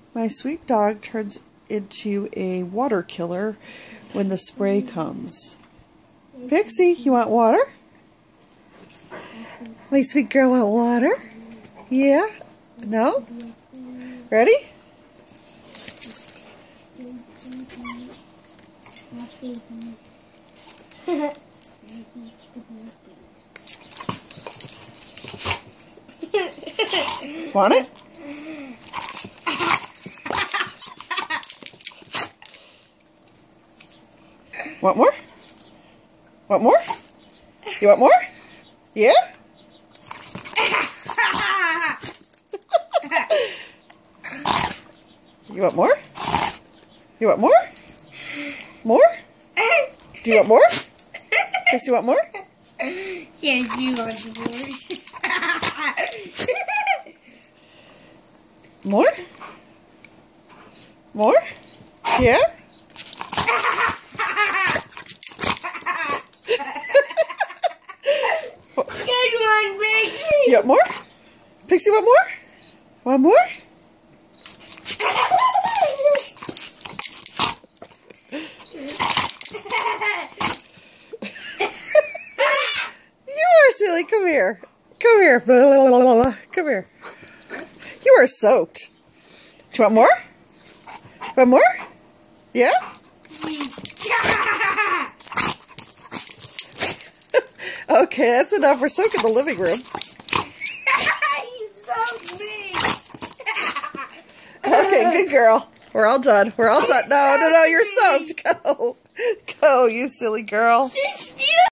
My sweet dog turns into a water killer when the spray comes. Pixie, you want water? My sweet girl want water? Yeah? No? Ready? Want it? Want more? Want more? You want more? Yeah? You want more? You want more? More? Do you want more? Yes, you want more? Yes, you want more. More? More? Yeah? Good one, Pixie. You want more? Pixie, want more? Want more? You are silly. Come here. Come here. Come here. You are soaked. Do you want more? Want more? Yeah? Okay, that's enough. We're soaking the living room. You soaked me. Okay, good girl. We're all done. We're all done. No, you're soaked. Go. Go, you silly girl. Just